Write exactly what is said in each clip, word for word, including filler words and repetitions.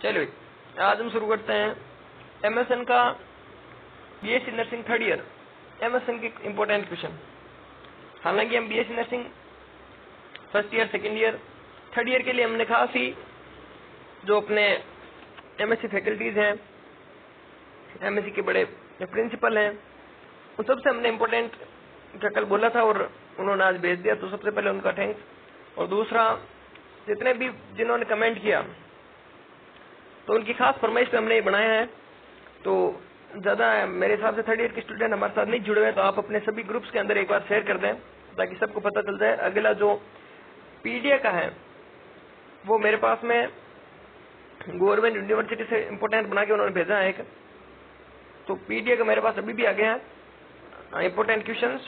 चलिए आज हम शुरू करते हैं एमएसएन का BSc nursing third year MSN के इम्पोर्टेंट क्वेश्चन। हालांकि हम BSc nursing first year second year third year के लिए हमने खासी जो अपने एमएससी फैकल्टीज हैं, एमएससी के बड़े प्रिंसिपल हैं, उन सबसे हमने इम्पोर्टेंट का कल बोला था और उन्होंने आज भेज दिया, तो सबसे पहले उनका थैंक्स। और दूसरा, जितने भी जिन्होंने कमेंट किया तो उनकी खास फरमाइश पे हमने ये बनाया है। तो ज़्यादा मेरे हिसाब से थर्ड ईयर के स्टूडेंट हमारे साथ नहीं जुड़े हुए, तो आप अपने सभी ग्रुप्स के अंदर एक बार शेयर कर दें ताकि सबको पता चल जाए। अगला जो पीडीए का है वो मेरे पास में गवर्नमेंट यूनिवर्सिटी से इम्पोर्टेंट बना के उन्होंने भेजा है एक, तो पीडीए का मेरे पास अभी भी आ गया है इम्पोर्टेंट क्वेश्चंस।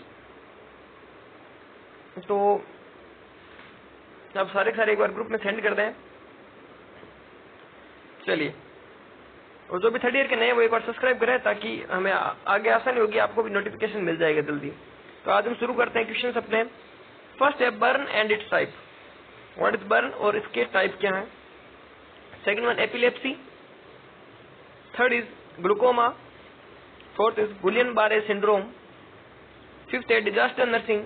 तो आप सारे सारे एक बार ग्रुप में सेंड कर दें। चलिए, और जो भी थर्ड ईयर के नए वो एक बार सब्सक्राइब करें ताकि हमें आगे आसानी होगी, आपको भी नोटिफिकेशन मिल जाएगा जल्दी। तो आज हम शुरू करते हैं क्वेश्चन अपने। फर्स्ट है burn and its type. What is burn और इसके टाइप क्या है। Second one epilepsy. Third is glaucoma. Fourth is Guillain Barre syndrome. Fifth है डिजास्टर नर्सिंग।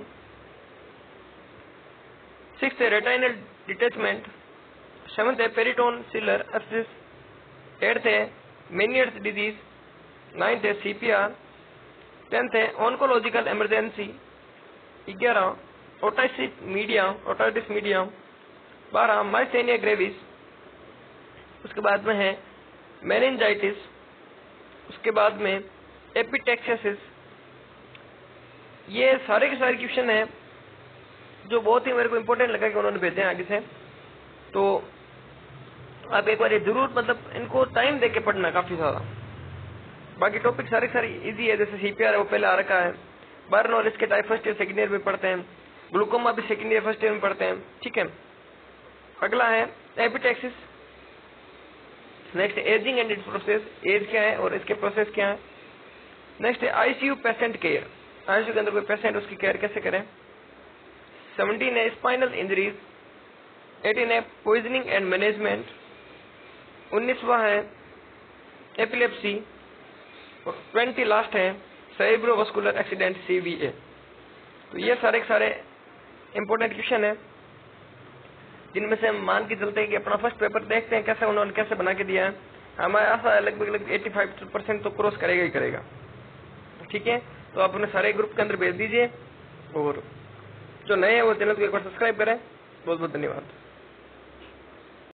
सिक्स्थ है रेटाइनल डिटैचमेंट। सेवंथ है पेरिटोन सिलर एब्सिस। एट्थ है Meniere's disease. Ninth है CPR. Tenth है ऑन्कोलॉजिकल इमरजेंसी। ग्यारह ओटाइटिस मीडिया ओटाइटिस मीडिया। बारह myasthenia gravis. उसके बाद में है मेनिंजाइटिस। उसके बाद में एपिटेक्सिस। ये सारे के सारे क्वेश्चन है जो बहुत ही मेरे को इम्पोर्टेंट लगा कि उन्होंने भेजे हैं आगे से। तो आप एक बार ये जरूर मतलब इनको टाइम देके पढ़ना काफी ज्यादा। बाकी टॉपिक सारे सारे इजी है, जैसे सीपीआर है वो पहले आ रखा है। बर्न और इसके type first year second year में पढ़ते हैं। ग्लूकोमा भी सेकेंड ईयर फर्स्ट ईयर में पढ़ते हैं, ठीक है। अगला है epistaxis. Next ageing and its process. Age क्या है और इसके प्रोसेस क्या है। नेक्स्ट है आईसीयू पेशेंट केयर। आईसीयू के अंदर कोई पेशेंट उसकी केयर कैसे करें। सेवनटीन है स्पाइनल इंजरीज। एटीन है पॉइजनिंग एंड मैनेजमेंट। उन्नीसवा है एपिलेप्सी। और ट्वेंटी लास्ट है सेरेब्रोवास्कुलर एक्सीडेंट सीवीए। तो ये सारे सारे इंपोर्टेंट क्वेश्चन है जिनमें से हम मान के चलते हैं कि अपना फर्स्ट पेपर देखते हैं कैसे उन्होंने कैसे बना के दिया है। हमारा आशा है लगभग लगभग एट्टी फाइव परसेंट तो क्रॉस करेगा ही करेगा, ठीक है। तो आप उन्हें सारे ग्रुप के अंदर भेज दीजिए और जो नए हैं वो चैनल को एक बार सब्सक्राइब करें। बहुत बहुत धन्यवाद।